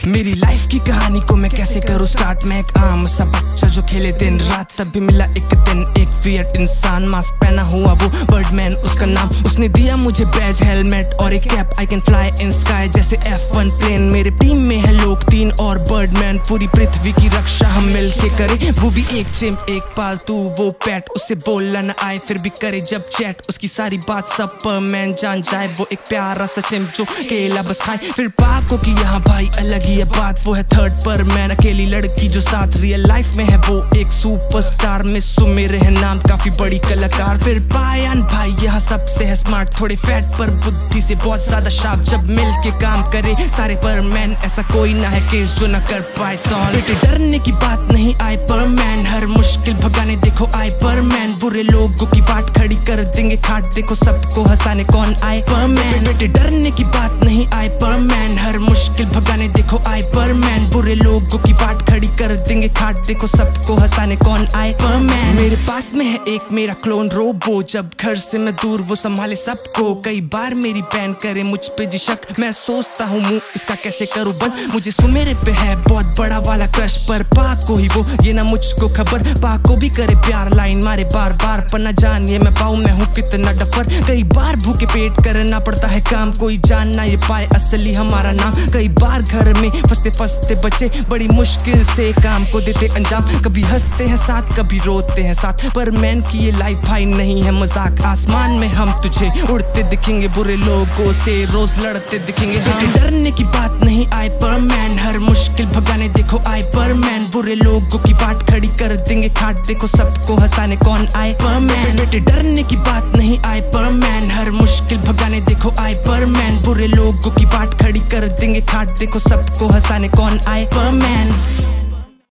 मेरी लाइफ की कहानी को मैं कैसे करूँ स्टार्ट। मैं एक आम सा बच्चा जो खेले दिन रात, तभी मिला एक दिन एक वियर्ड इंसान। मास्क पहना हुआ वो बर्डमैन उसका नाम, उसने दिया मुझे बैज हेलमेट और एक cap. I can fly in sky जैसे F1 प्लेन। मेरे टीम में है लोग 3 और बर्डमैन, पूरी पृथ्वी की रक्षा हम मिलके करे। वो भी एक चिम्प एक पालतू वो पेट, उससे बोलना न आए फिर भी करे जब चैट। उसकी सारी बात सब पर मैन जान जाए, वो एक प्यारा सा चिम्प जो केला बस खाए। फिर पाको की यहाँ भाई अलग ही है बात, वो है थर्ड पर मैन अकेली लड़की जो साथ रियल लाइफ में है वो एक सुपरस्टार। मिस्सू मेरे है नाम काफी बड़ी कलाकार। फिर पायन भाई यहाँ सबसे है स्मार्ट, थोड़े फैट पर बुद्धि से बहुत ज्यादा शार्प। जब मिल के काम करे सारे पर मैन, ऐसा कोई ना है केस जो ना कर पाए सॉल्व। बेटे डरने की बात नहीं आए पर मैन, हर मुश्किल भगाने देखो आए पर मैन। बुरे लोगों की बाट खड़ी कर देंगे खाट, देखो सबको हंसाने कौन आए पर मैन। बेटे डरने की बात नहीं आए पर मैन, हर मुश्किल भगाने देखो आए पर मैन। बुरे लोगों की बाट खड़ी कर देंगे खाट, देखो सबको हंसाने कौन आए पर मैन। मेरे पास में है एक मेरा क्लोन रोबो, जब घर से मैं दूर वो संभाले सबको। कई बार मेरी बहन करे मुझ पे जी शक, मैं सोचता हूँ मुंह इसका कैसे करूँ बंद। मुझे सुमेरे पे है बहुत बड़ा वाला क्रश, पर पाको ही वो ये ना मुझको खबर। पाको भी करे प्यार लाइन मारे बार बार, पर ना जानिए मैं पाऊँ मैं हूँ कितना डफर। कई बार भूखे पेट करना पड़ता है काम, कोई जान ना ये पाए असली हमारा नाम। कई बार घर में फंसते फंसते बच्चे बड़ी मुश्किल से काम को देते अंजाम। कभी हंसते हैं साथ कभी रोते हैं साथ, पर मैन की ये लाइफ भाई नहीं है मजाक। आसमान में हम तुझे उड़ते दिखेंगे, बुरे लोगों से रोज लड़ते दिखेंगे हम। डरने की बात नहीं आए पर मैन, हर मुश्किल भगाने देखो आए पर मैन। बुरे लोगों की बाट खड़ी कर देंगे खाट, देखो सबको हंसाने कौन आए पर मैन। बेटे डरने की बात नहीं आए पर मैन, हर मुश्किल भगाने देखो आए पर मैन। बुरे लोगों की बाट खड़ी कर देंगे खाट, देखो सबको हंसाने कौन आए पर मैन।